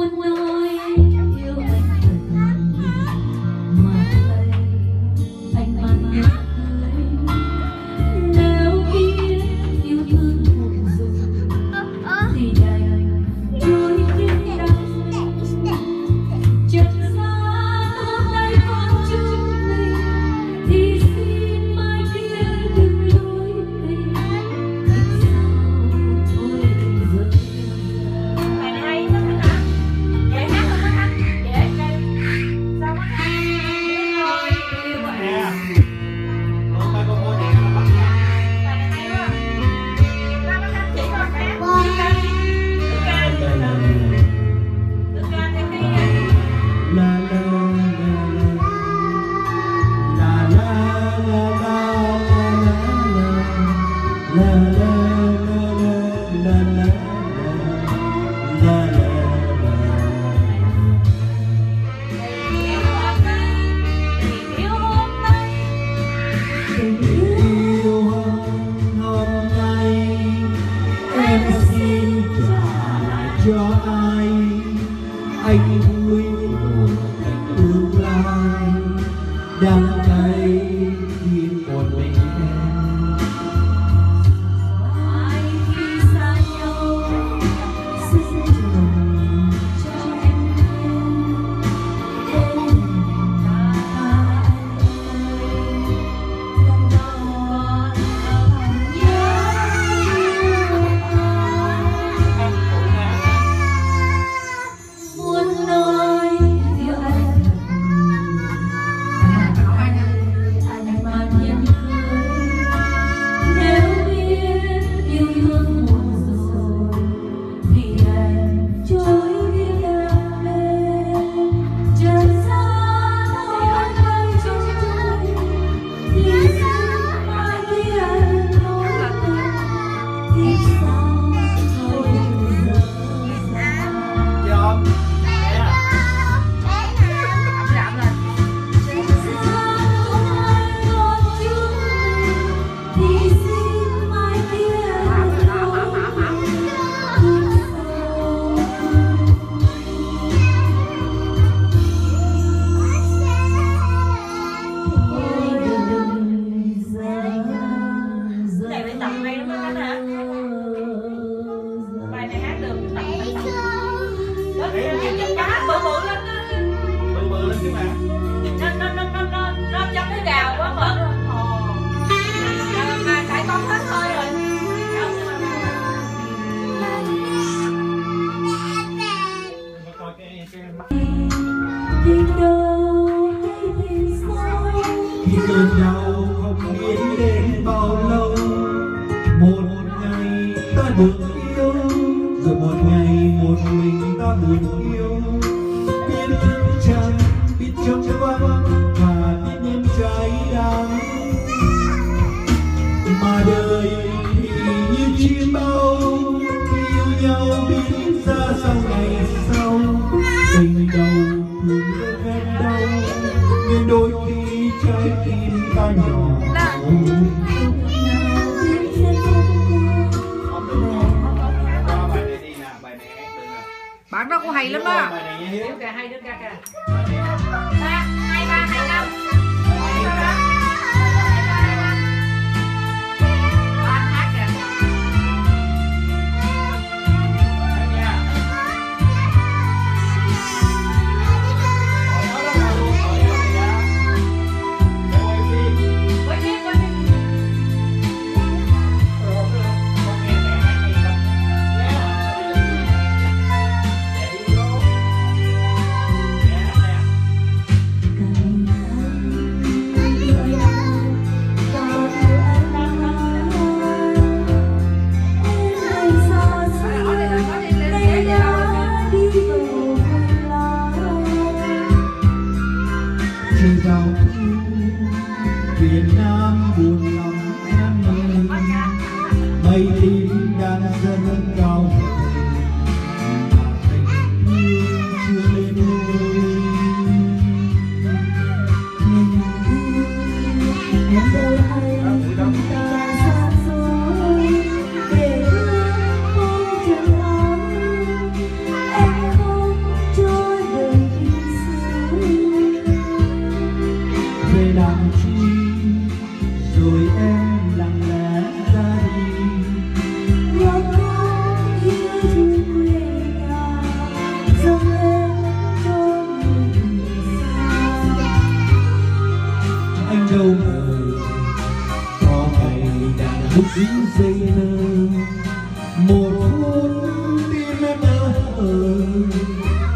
cơn đau không biết đến bao lâu. Một ngày ta được yêu, rồi một ngày một mình ta buồn yêu. Biết thức trăng, biết trong vắng và biết nhân trái đắng. Mà đời thì như chim bao, yêu nhau biết ra sau ngày sau. Tình đầu thường rất đau, nhưng đôi khi trái tim ta nhỏ. Bạn đó cũng hay lắm đó. Đứa ca hay, đứa ca kìa. 3, 2, 3, 2, 5. Trời giao thu Việt Nam buồn lòng em ơi, mây tím đang dâng cao mà tình thương chưa lên ngôi. Em đâu hay ta xa xôi để thương không chừng lắm. Em không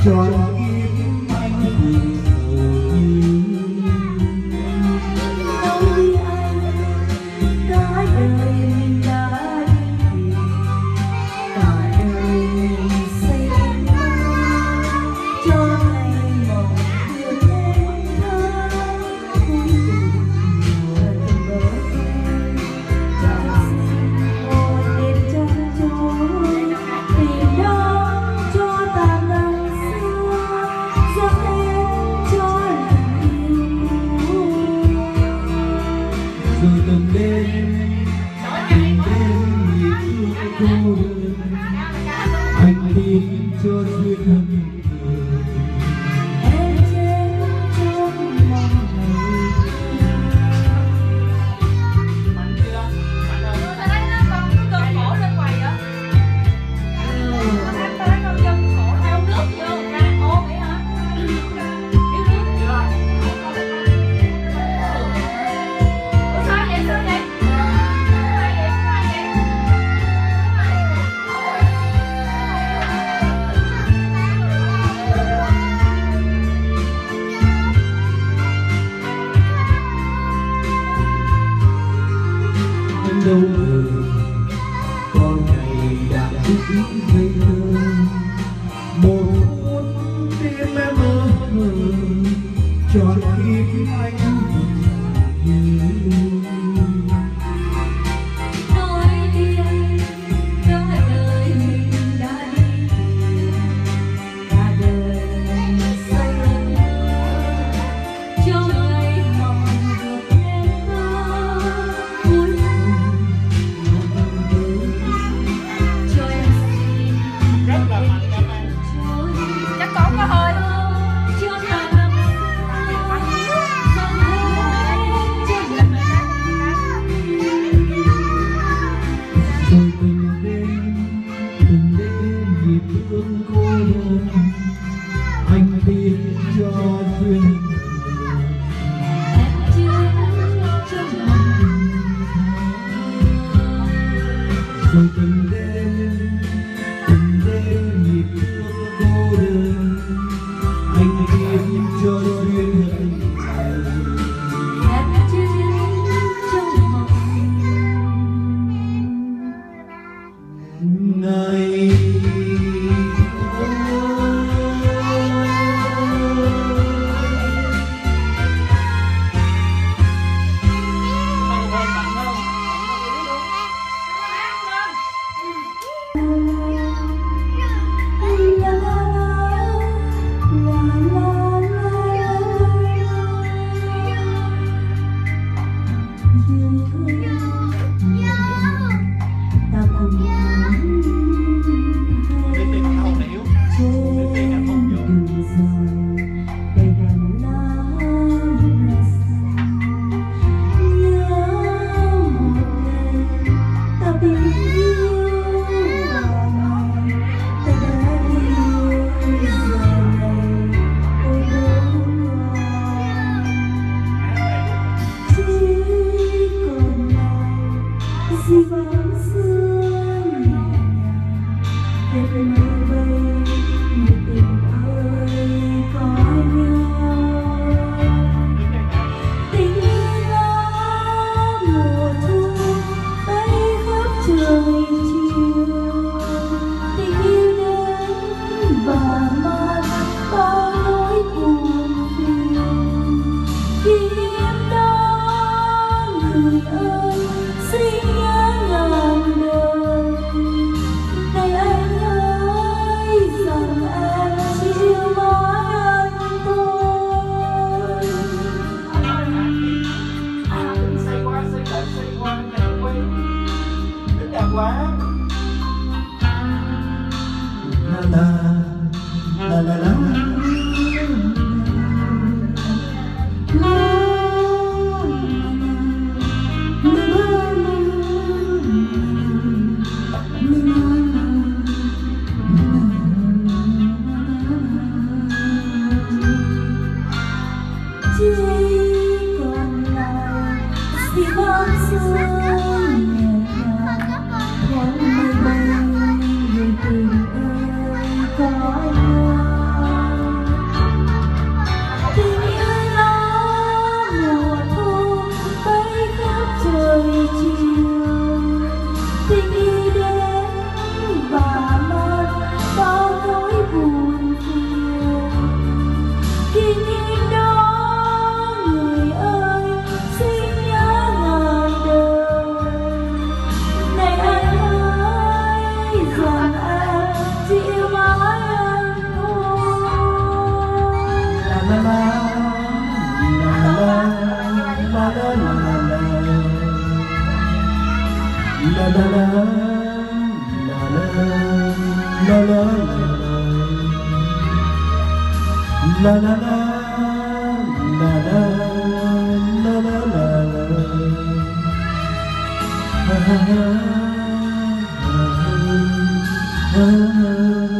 trọn kiếp anh vì hầu như ôi anh cả đời mình đã đi cả đời xây mơ cho ngày mộng được em thơ cuối cùng buồn bỡ cho xin ôi đêm trăng trôi tìm đâu cho ta năm xưa dâng em cho lòng yêu rồi từng đêm nhịp thương cô đơn anh tin cho duyên hận em chết trong mong ngày Mạnh chưa? Mạnh ơi. Tôi thấy nó con cứ cơm khổ lên quầy vậy. Anh tới con dân khổ theo nước vô ra. Ồ vậy hả? Yêu nước. Ủa sao vậy? Sao vậy? anh đâu rồi con ngày đã chút ngây thơ một phút tim em mơ hồ trọn kiếp anh như nói đi anh cả đời mình đã đi cả đời mình xây mơ cho ngày mộng được em thơ cuối cùng cho em xin Rất là mạnh cảm ơn. trôi Chắc còn có hơi. cho ta năm dâng hết cho lần rồi từng đêm nhịp thương cô đơn anh tin cho duyên em chưa trong mong rồi từng đêm nhịp thương cô đơn anh tin cho duyên hận em chưa trong mong ngày ơi la la la la la la la la ha ha ha ha ha.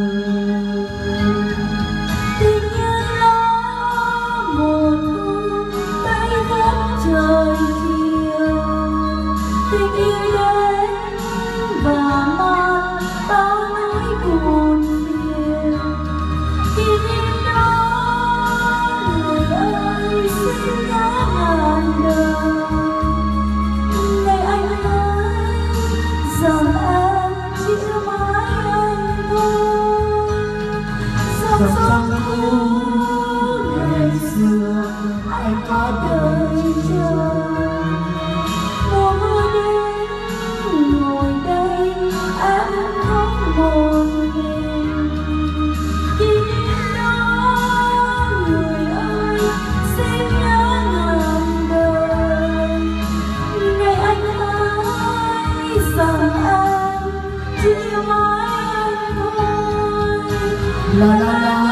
Tình như lá mùa thu bay khắp trời chiều, tình yêu đến và mang bao nỗi buồn phiền. Kỷ niệm đó người ơi xin nhớ ngàn đời, ngày anh nói rằng em chỉ mãi anh thôi. Dòng sông cũ ngày xưa anh có đời chờ, mùa mưa đến ngồi đây em khóc một mình. Kỷ niệm đó người ơi xin nhớ ngàn đời, ngày anh nói rằng em chỉ mãi anh thôi. la la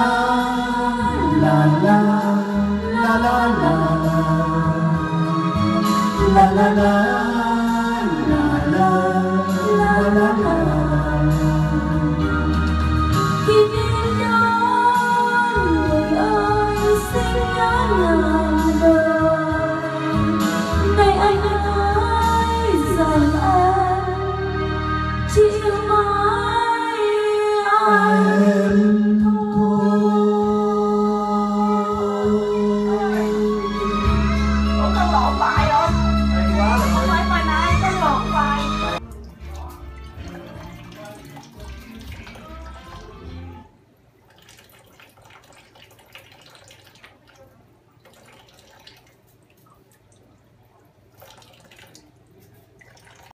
la la la la la la la la la la la. Kỷ niệm đó người ơi xin nhớ ngàn